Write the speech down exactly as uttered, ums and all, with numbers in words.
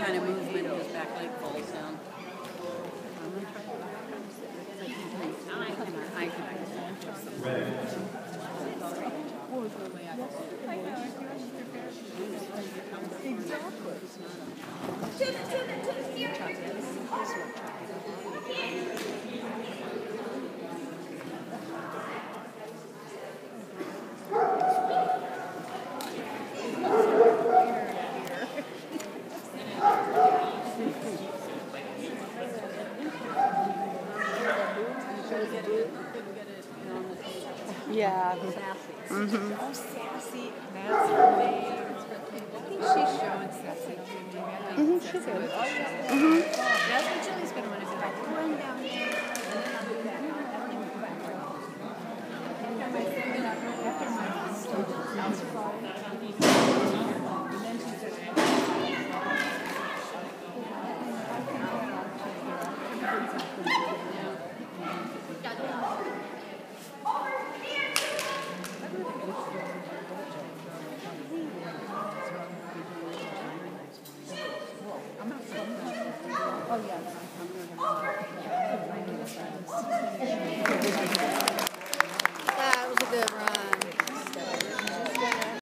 kind of movement, his back leg falls down. I can. Ready. Yeah. Sassy. Mm-hmm. Oh, Sassy. That's her name. I think she showed Sassy. Mm-hmm, she did. Oh, yeah. Mm-hmm. That's what Julie's going to want to do. Like, run down here. And then I'll do that. I don't even go back. After my after my house